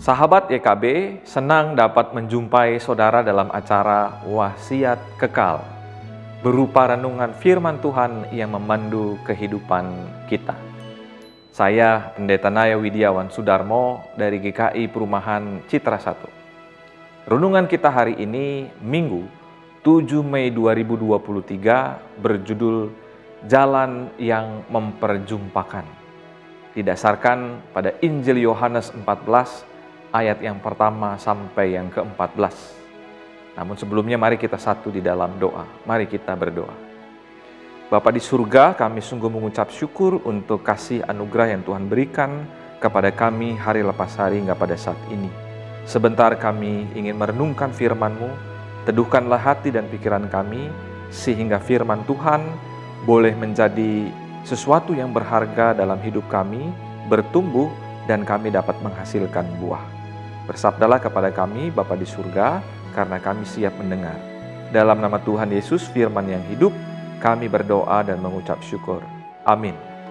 Sahabat YKB, senang dapat menjumpai saudara dalam acara Wasiat Kekal, berupa renungan firman Tuhan yang memandu kehidupan kita. Saya Pendeta Naya Widiawan Sudarmo dari GKI Perumahan Citra 1. Renungan kita hari ini, Minggu 7 Mei 2023, berjudul Jalan yang Memperjumpakan. Didasarkan pada Injil Yohanes 14, ayat yang pertama sampai yang ke-14. Namun sebelumnya mari kita satu di dalam doa. Mari kita berdoa. Bapa di surga, kami sungguh mengucap syukur untuk kasih anugerah yang Tuhan berikan kepada kami hari lepas hari hingga pada saat ini. Sebentar kami ingin merenungkan firman-Mu, teduhkanlah hati dan pikiran kami, sehingga firman Tuhan boleh menjadi sesuatu yang berharga dalam hidup kami, bertumbuh, dan kami dapat menghasilkan buah. Bersabdalah kepada kami, Bapa di surga, karena kami siap mendengar. Dalam nama Tuhan Yesus, firman yang hidup, kami berdoa dan mengucap syukur. Amin.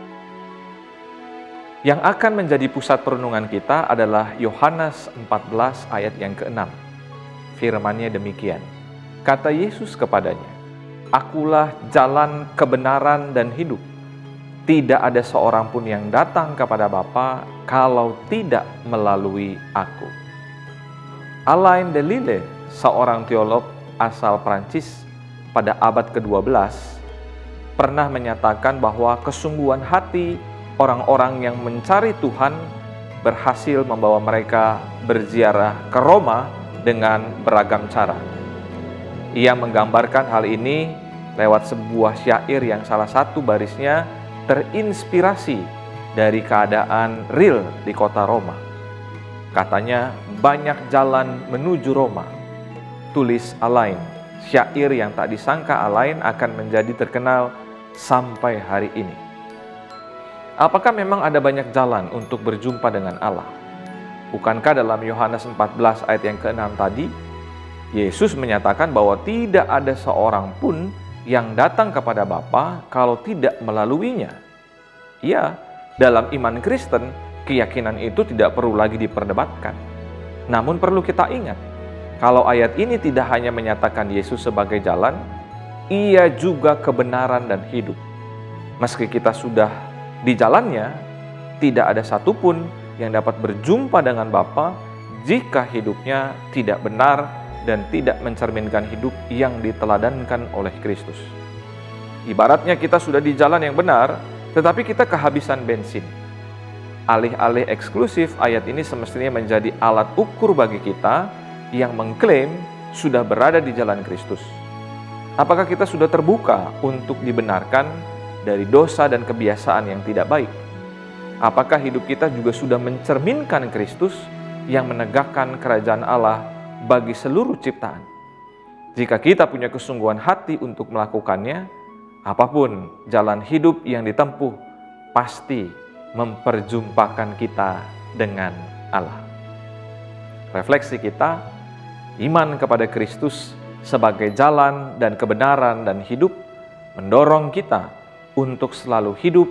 Yang akan menjadi pusat perenungan kita adalah Yohanes 14 ayat yang ke-6. Firman-Nya demikian. Kata Yesus kepadanya, "Akulah jalan, kebenaran, dan hidup. Tidak ada seorang pun yang datang kepada Bapa kalau tidak melalui Aku." Alain de Lille, seorang teolog asal Prancis pada abad ke-12, pernah menyatakan bahwa kesungguhan hati orang-orang yang mencari Tuhan berhasil membawa mereka berziarah ke Roma dengan beragam cara. Ia menggambarkan hal ini lewat sebuah syair yang salah satu barisnya terinspirasi dari keadaan real di kota Roma. Katanya, banyak jalan menuju Roma. Tulis Alain, syair yang tak disangka Alain akan menjadi terkenal sampai hari ini. Apakah memang ada banyak jalan untuk berjumpa dengan Allah? Bukankah dalam Yohanes 14 ayat yang ke-6 tadi, Yesus menyatakan bahwa tidak ada seorang pun yang datang kepada Bapa kalau tidak melaluinya. Ya, dalam iman Kristen, keyakinan itu tidak perlu lagi diperdebatkan. Namun perlu kita ingat, kalau ayat ini tidak hanya menyatakan Yesus sebagai jalan, Ia juga kebenaran dan hidup. Meski kita sudah di jalannya, tidak ada satupun yang dapat berjumpa dengan Bapa jika hidupnya tidak benar dan tidak mencerminkan hidup yang diteladankan oleh Kristus. Ibaratnya kita sudah di jalan yang benar, tetapi kita kehabisan bensin. Alih-alih eksklusif, ayat ini semestinya menjadi alat ukur bagi kita yang mengklaim sudah berada di jalan Kristus. Apakah kita sudah terbuka untuk dibenarkan dari dosa dan kebiasaan yang tidak baik? Apakah hidup kita juga sudah mencerminkan Kristus yang menegakkan kerajaan Allah bagi seluruh ciptaan? Jika kita punya kesungguhan hati untuk melakukannya, apapun jalan hidup yang ditempuh pasti memperjumpakan kita dengan Allah. Refleksi kita, iman kepada Kristus sebagai jalan dan kebenaran dan hidup mendorong kita untuk selalu hidup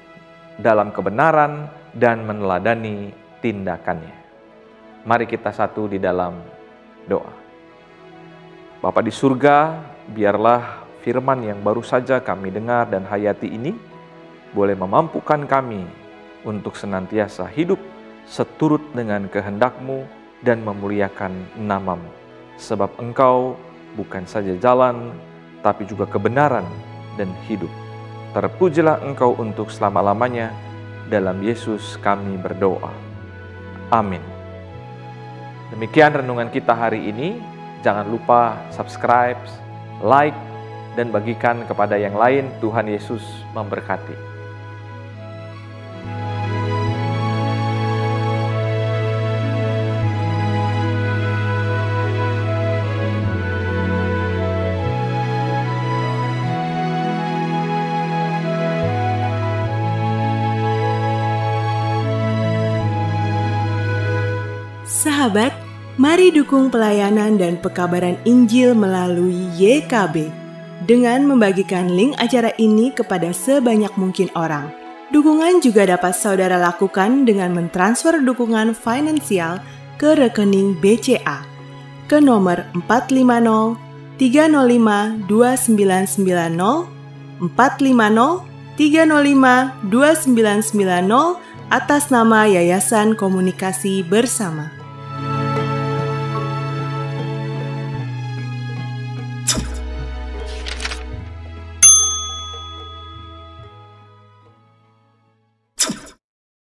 dalam kebenaran dan meneladani tindakannya. Mari kita satu di dalam doa. Bapa di surga, biarlah firman yang baru saja kami dengar dan hayati ini boleh memampukan kami untuk senantiasa hidup seturut dengan kehendak-Mu dan memuliakan nama-Mu. Sebab Engkau bukan saja jalan, tapi juga kebenaran dan hidup. Terpujilah Engkau untuk selama-lamanya. Dalam Yesus kami berdoa. Amin. Demikian renungan kita hari ini. Jangan lupa subscribe, like, dan bagikan kepada yang lain. Tuhan Yesus memberkati. Sahabat, mari dukung pelayanan dan pekabaran Injil melalui YKB dengan membagikan link acara ini kepada sebanyak mungkin orang. Dukungan juga dapat saudara lakukan dengan mentransfer dukungan finansial ke rekening BCA ke nomor 450 305 2990 450 305 2990 atas nama Yayasan Komunikasi Bersama.